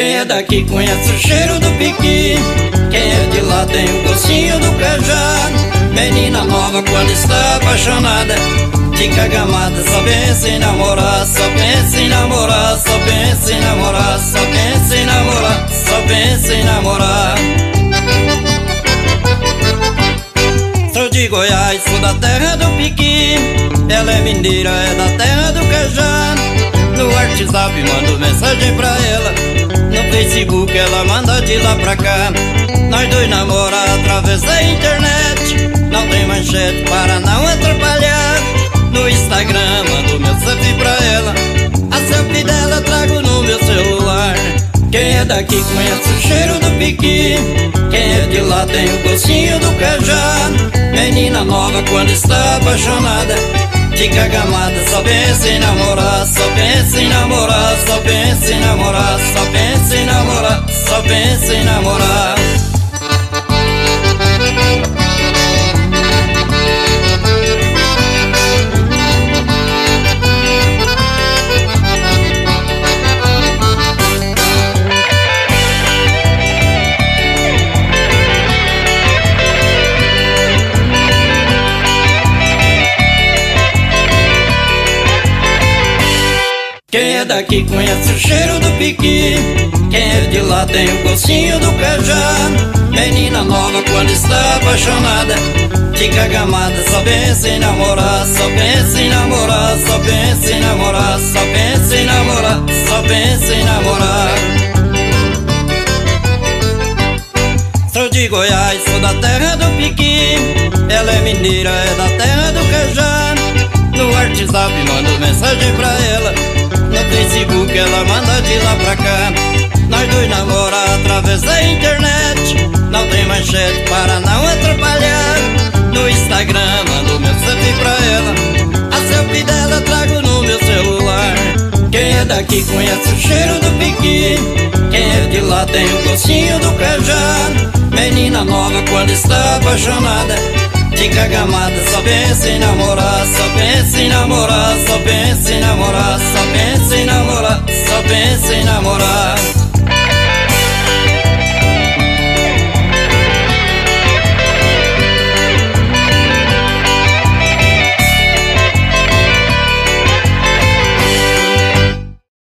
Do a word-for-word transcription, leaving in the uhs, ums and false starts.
Quem é daqui conhece o cheiro do piqui. Quem é de lá tem o gostinho do cajá. Menina nova quando está apaixonada fica gamada, só pensa em namorar, só pensa em namorar, só pensa em namorar, só pensa em namorar, só pensa em namorar. Sou de Goiás, sou da terra do piqui. Ela é mineira, é da terra do cajá. No WhatsApp mando mensagem pra ela, no Facebook ela manda de lá pra cá. Nós dois namora através da internet, não tem manchete para não atrapalhar. No Instagram mando meu selfie pra ela, a selfie dela trago no meu celular. Quem é daqui conhece o cheiro do piqui. Quem é de lá tem o gostinho do cajá. Menina nova quando está apaixonada fica gamada, só pensa em namorar, só pensa em namorar, só pensa em namorar, só pensa em namorar, só pensa em namorar. Quem é daqui conhece o cheiro do piqui. Quem é de lá tem o gostinho do cajá. Menina nova quando está apaixonada fica gamada, só pensa em namorar, só pensa em namorar, só pensa em namorar, só pensa em namorar, só pensa em namorar. Sou de Goiás, sou da terra do piqui. Ela é mineira, é da terra do cajá. No WhatsApp mando mensagem pra ela, no Facebook ela manda de lá pra cá. Nós dois namora através da internet, não tem manchete para não atrapalhar. No Instagram mando meu selfie pra ela, a selfie dela trago no meu celular. Quem é daqui conhece o cheiro do piqui. Quem é de lá tem o gostinho do cajá. Menina nova quando está apaixonada fica gamada, só pensa em namorar, só pensa em namorar, só pensa em namorar, só pensa em namorar, só pensa em namorar.